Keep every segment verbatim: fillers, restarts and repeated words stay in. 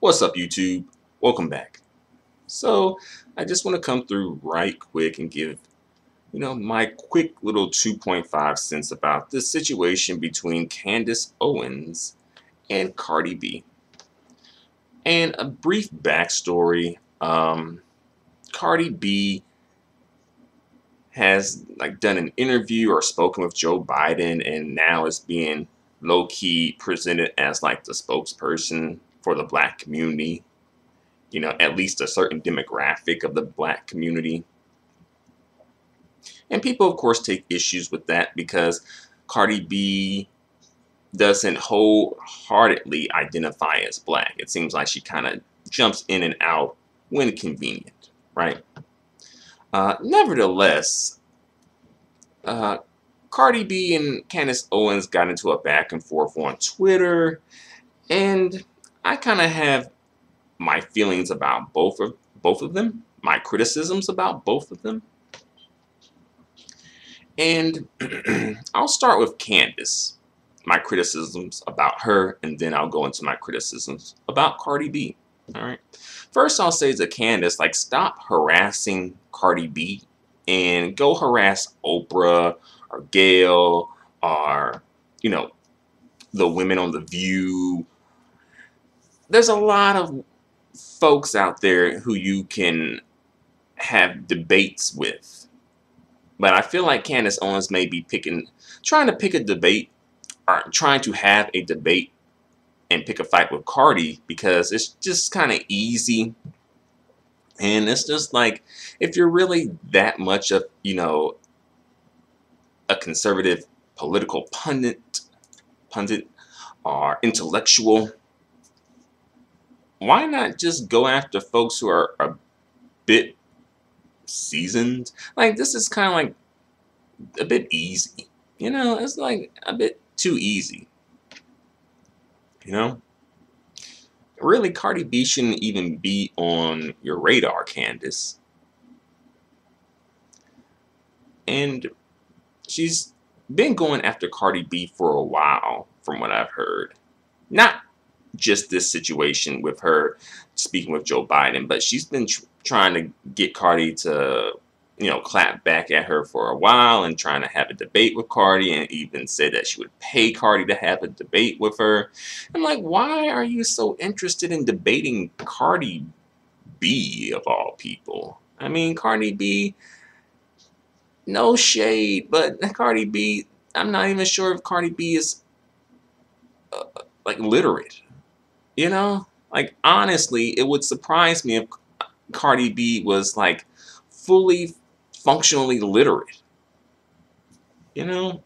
What's up, YouTube? Welcome back. So, I just want to come through right quick and give, you know, my quick little two point five cents about the situation between Candace Owens and Cardi B. And a brief backstory. Um, Cardi B has like done an interview or spoken with Joe Biden, and now is being low-key presented as like the spokesperson for the black community, you know, at least a certain demographic of the black community. And people, of course, take issues with that because Cardi B doesn't wholeheartedly identify as black. It seems like she kind of jumps in and out when convenient, right? Uh, nevertheless, uh, Cardi B and Candace Owens got into a back and forth on Twitter, and I kind of have my feelings about both of both of them, my criticisms about both of them. And I'll start with Candace, my criticisms about her, and then I'll go into my criticisms about Cardi B. All right. First, I'll say to Candace, like, stop harassing Cardi B and go harass Oprah or Gayle or, you know, the women on The View. There's a lot of folks out there who you can have debates with. But I feel like Candace Owens may be picking, trying to pick a debate, or trying to have a debate and pick a fight with Cardi because it's just kind of easy. And it's just like, if you're really that much of, you know, a conservative political pundit, pundit or intellectual, why not just go after folks who are a bit seasoned? Like, this is kind of like a bit easy, you know. It's like a bit too easy, you know. Really, Cardi B shouldn't even be on your radar, Candace. And she's been going after Cardi B for a while, from what I've heard. Not just this situation with her speaking with Joe Biden, but she's been tr trying to get Cardi to, you know, clap back at her for a while, and trying to have a debate with Cardi, and even said that she would pay Cardi to have a debate with her. I'm like, why are you so interested in debating Cardi B, of all people? I mean, Cardi B, no shade, but Cardi B, I'm not even sure if Cardi B is uh, like literate. You know, like, honestly, it would surprise me if Cardi B was like fully functionally literate. You know?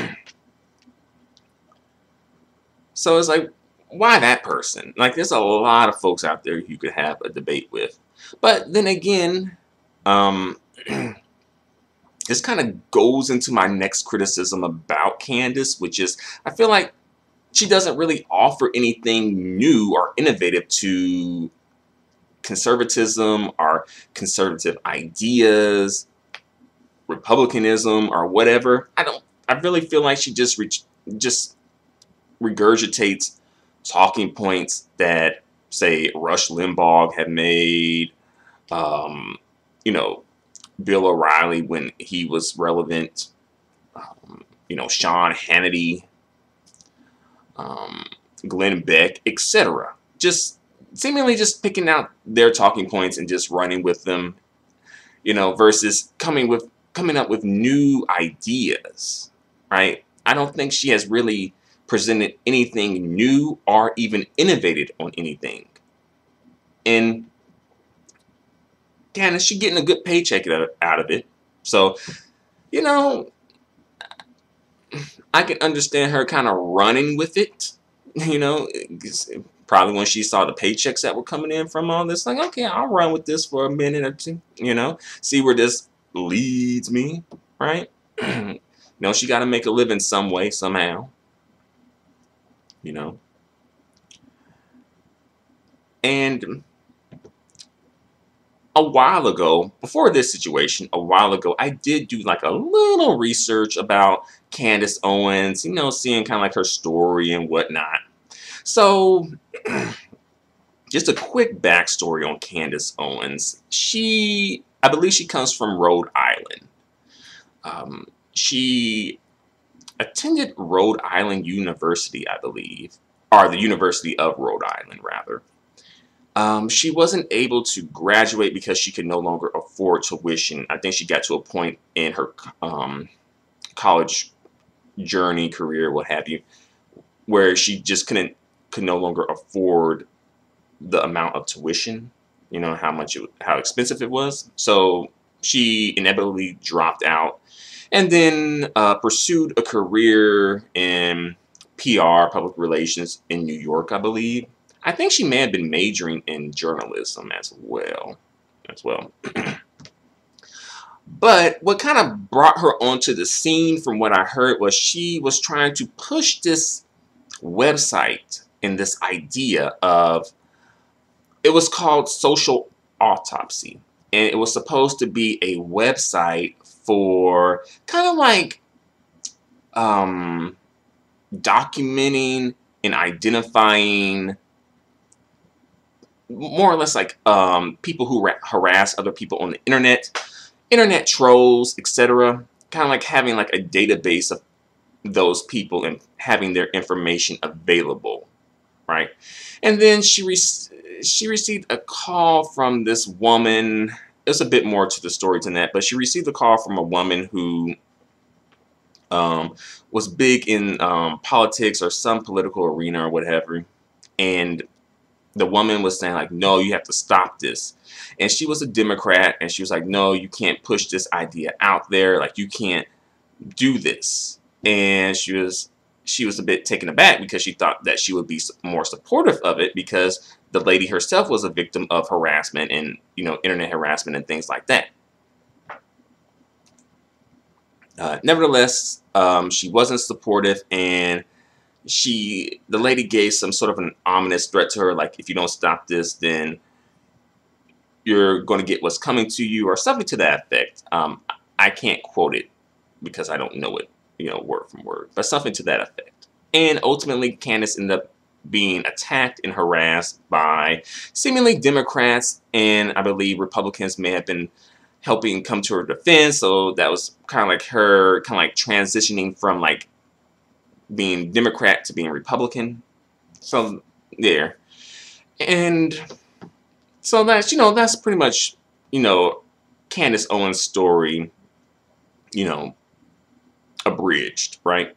So it's like, why that person? Like, there's a lot of folks out there you could have a debate with. But then again, um, this kind of goes into my next criticism about Candace, which is, I feel like she doesn't really offer anything new or innovative to conservatism or conservative ideas, republicanism, or whatever. I don't. I really feel like she just re just regurgitates talking points that, say, Rush Limbaugh had made. Um, you know, Bill O'Reilly when he was relevant. Um, you know, Sean Hannity. Um, Glenn Beck, et cetera. Just seemingly just picking out their talking points and just running with them, you know, versus coming with coming up with new ideas, right? I don't think she has really presented anything new or even innovated on anything. And Candace, she's getting a good paycheck out of it, so, you know, I can understand her kind of running with it, you know, probably when she saw the paychecks that were coming in from all this, like, okay, I'll run with this for a minute or two, you know, see where this leads me, right? You know, she got to make a living some way, somehow, you know. And a while ago, before this situation, a while ago, I did do like a little research about Candace Owens, you know, seeing kind of like her story and whatnot. So just a quick backstory on Candace Owens. She, I believe she comes from Rhode Island. Um, she attended Rhode Island University, I believe, or the University of Rhode Island, rather. Um, she wasn't able to graduate because she could no longer afford tuition. I think she got to a point in her um, college journey, career, what have you, where she just couldn't, could no longer afford the amount of tuition, you know, how much, it, how expensive it was. So she inevitably dropped out and then uh, pursued a career in P R, public relations, in New York, I believe. I think she may have been majoring in journalism as well. As well. But what kind of brought her onto the scene, from what I heard, was she was trying to push this website and this idea of, it was called Social Autopsy. And it was supposed to be a website for kind of like um, documenting and identifying more or less like um, people who harass other people on the internet, internet trolls, et cetera. Kind of like having like a database of those people and having their information available, right? And then she re she received a call from this woman. There's a bit more to the story than that, but she received a call from a woman who um, was big in um, politics or some political arena or whatever, and the woman was saying like, no, you have to stop this. And she was a Democrat, and she was like, no, you can't push this idea out there. Like, you can't do this. And she was she was a bit taken aback because she thought that she would be more supportive of it because the lady herself was a victim of harassment and, you know, internet harassment and things like that. Uh, nevertheless, um, she wasn't supportive, and she, the lady gave some sort of an ominous threat to her, like, if you don't stop this, then you're going to get what's coming to you, or something to that effect. Um, I can't quote it because I don't know it, you know, word from word, but something to that effect. And ultimately, Candace ended up being attacked and harassed by seemingly Democrats, and I believe Republicans may have been helping come to her defense. So that was kind of like her, kind of like transitioning from like being Democrat to being Republican. So there. And so that's, you know, that's pretty much, you know, Candace Owens' story, you know, abridged, right?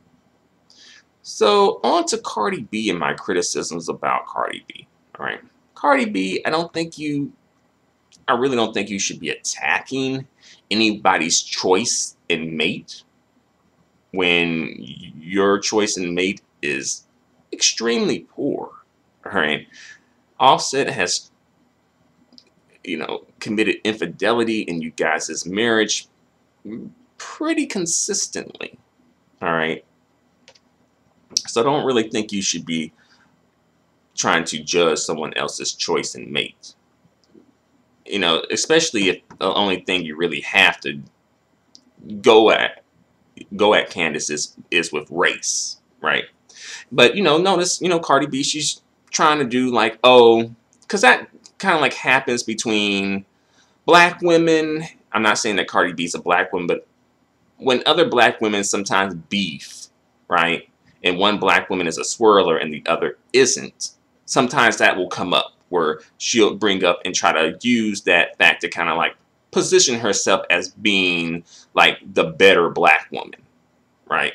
So on to Cardi B and my criticisms about Cardi B, all right? Cardi B, I don't think you, I really don't think you should be attacking anybody's choice in mate when your choice in mate is extremely poor, all right? Offset has, you know, committed infidelity in you guys' marriage pretty consistently, all right? So I don't really think you should be trying to judge someone else's choice in mate. You know, especially if the only thing you really have to go at go at Candace is, is with race, right? But, you know, notice, you know, Cardi B, she's trying to do like, oh, because that kind of like happens between black women. I'm not saying that Cardi B's a black woman, but when other black women sometimes beef, right? And one black woman is a swirler and the other isn't, sometimes that will come up where she'll bring up and try to use that fact to kind of like position herself as being like the better black woman, right?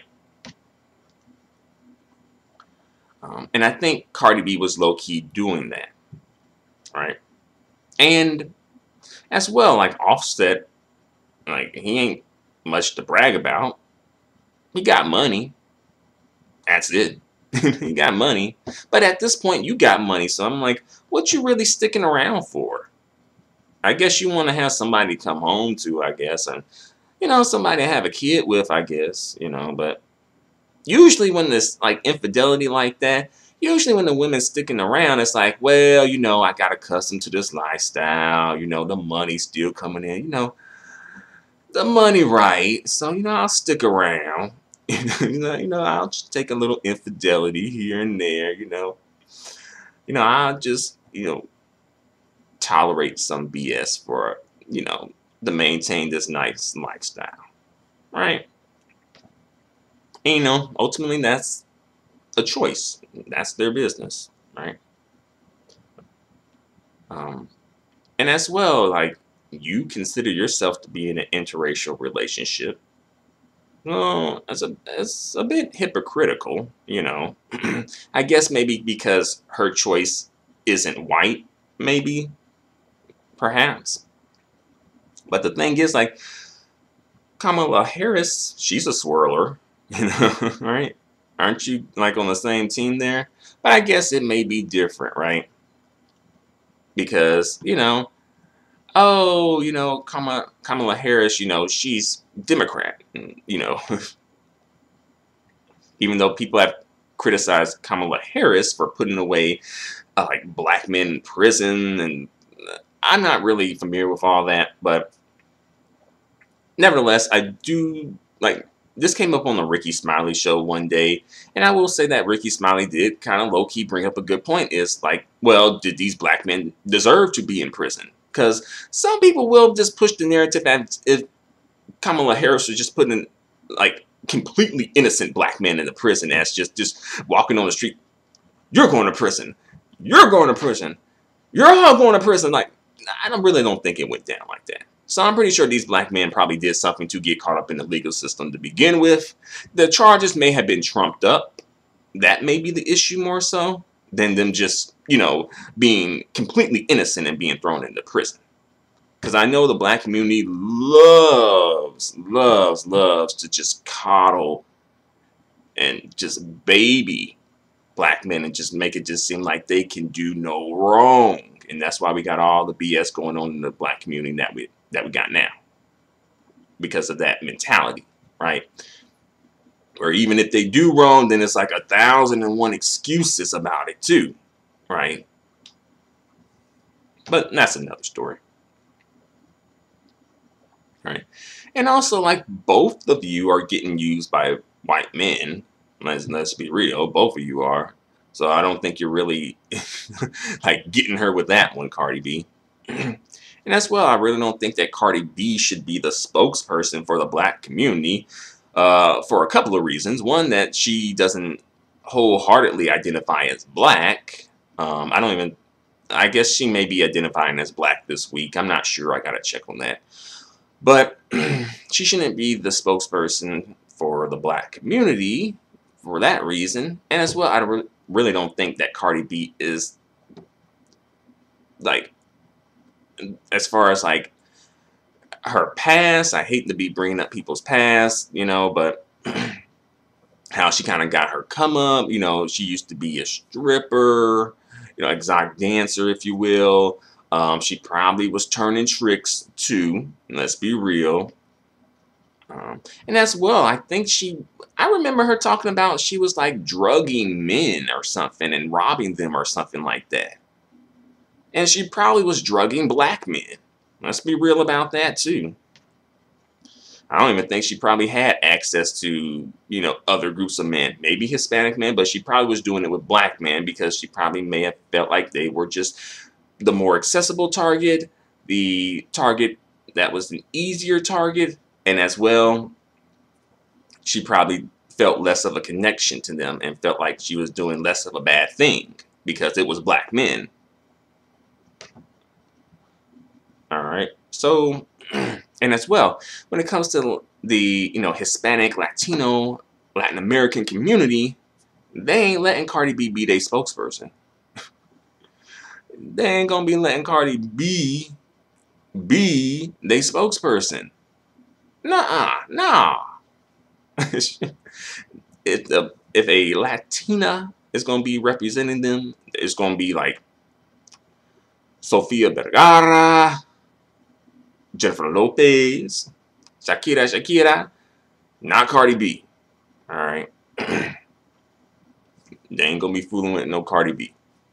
Um, and I think Cardi B was low-key doing that, right? And as well, like Offset, like he ain't much to brag about. He got money. That's it. He got money. But at this point, you got money. So I'm like, what you really sticking around for? I guess you want to have somebody come home to, I guess. And, you know, somebody to have a kid with, I guess, you know. But usually when there's, like, infidelity like that, usually when the women's sticking around, it's like, well, you know, I got accustomed to this lifestyle. You know, the money's still coming in. You know, the money right. So, you know, I'll stick around. you know, you know, I'll just take a little infidelity here and there, you know. You know, I'll just, you know, tolerate some B S for, you know, to maintain this nice lifestyle, right? And, you know, ultimately that's a choice. That's their business, right? Um, and as well, like, you consider yourself to be in an interracial relationship. Well, it's a it's a bit hypocritical, you know. I guess maybe because her choice isn't white, maybe, perhaps. But the thing is, like, Kamala Harris, she's a swirler, you know, right? Aren't you like on the same team there? But I guess it may be different, right? Because, you know, oh, you know, Kamala, Kamala Harris, you know, she's Democrat, and, you know, even though people have criticized Kamala Harris for putting away uh, like black men in prison, and uh, I'm not really familiar with all that, but nevertheless, I do like this came up on the Ricky Smiley show one day, and I will say that Ricky Smiley did kind of low key bring up a good point. Is like, well, did these black men deserve to be in prison? Because some people will just push the narrative that if Kamala Harris was just putting like completely innocent black men in the prison as just just walking on the street, you're going to prison, you're going to prison, you're all going to prison. Like, I don't really don't think it went down like that. So I'm pretty sure these black men probably did something to get caught up in the legal system to begin with. The charges may have been trumped up. That may be the issue more so than them just, you know, being completely innocent and being thrown into prison. Because I know the black community loves, loves, loves to just coddle and just baby black men and just make it just seem like they can do no wrong. And that's why we got all the B S going on in the black community that we that we got now. Because of that mentality, right? Or even if they do wrong, then it's like a thousand and one excuses about it too, right? But that's another story. Right. And also, like, both of you are getting used by white men. Let's, let's be real. Both of you are. So I don't think you're really, like, getting her with that one, Cardi B. And as well, I really don't think that Cardi B should be the spokesperson for the black community uh, for a couple of reasons. One, that she doesn't wholeheartedly identify as black. Um, I don't even, I guess she may be identifying as black this week. I'm not sure. I got to check on that. But she shouldn't be the spokesperson for the black community for that reason. And as well, I re really don't think that Cardi B is, like, as far as, like, her past, I hate to be bringing up people's past, you know, but how she kind of got her come up, you know, she used to be a stripper, you know, exotic dancer, if you will. Um, she probably was turning tricks too. Let's be real. Um, and as well, I think she, I remember her talking about she was like drugging men or something and robbing them or something like that. And she probably was drugging black men. Let's be real about that too. I don't even think she probably had access to, you know, other groups of men, maybe Hispanic men, but she probably was doing it with black men because she probably may have felt like they were just the more accessible target, the target that was an easier target, and as well, she probably felt less of a connection to them and felt like she was doing less of a bad thing because it was black men. All right, so, and as well, when it comes to the, you know, Hispanic, Latino, Latin American community, they ain't letting Cardi B be their spokesperson. They ain't gonna be letting Cardi B be their spokesperson. Nuh-uh, nah. if the if a Latina is gonna be representing them, it's gonna be like Sofia Vergara, Jennifer Lopez, Shakira, Shakira, not Cardi B. All right, they ain't gonna be fooling with no Cardi B.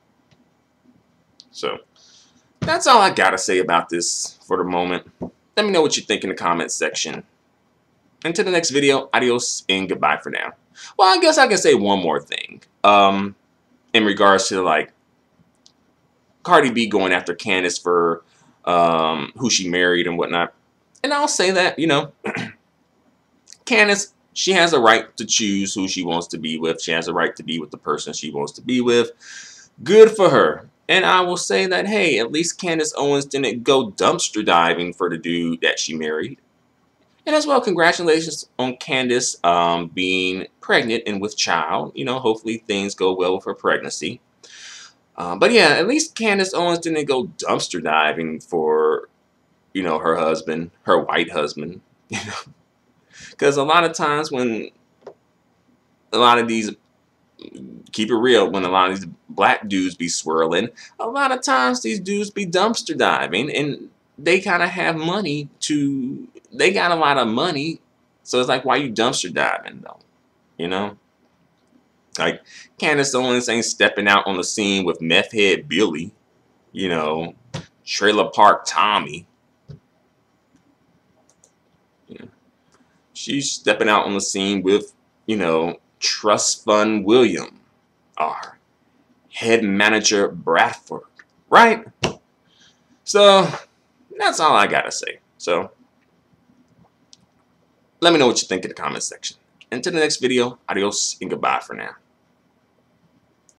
So that's all I gotta say about this for the moment. Let me know what you think in the comments section. Until the next video, adios and goodbye for now. Well, I guess I can say one more thing. Um, in regards to like Cardi B going after Candace for um, who she married and whatnot. And I'll say that, you know, Candace, she has a right to choose who she wants to be with. She has a right to be with the person she wants to be with. Good for her. And I will say that, hey, at least Candace Owens didn't go dumpster diving for the dude that she married. And as well, congratulations on Candace um, being pregnant and with child. You know, hopefully things go well with her pregnancy. Um, but yeah, at least Candace Owens didn't go dumpster diving for, you know, her husband, her white husband. You know, because a lot of times when a lot of these, keep it real, when a lot of these black dudes be swirling, a lot of times these dudes be dumpster diving, and they kind of have money to, they got a lot of money, so it's like, why you dumpster diving though? You know? Like, Candace Owens ain't stepping out on the scene with meth head Billy, you know, Trailer Park Tommy. Yeah. She's stepping out on the scene with, you know, Trust Fund William, or Head Manager Bradford, right? So, that's all I gotta say. So, let me know what you think in the comment section. Until the next video, adios and goodbye for now.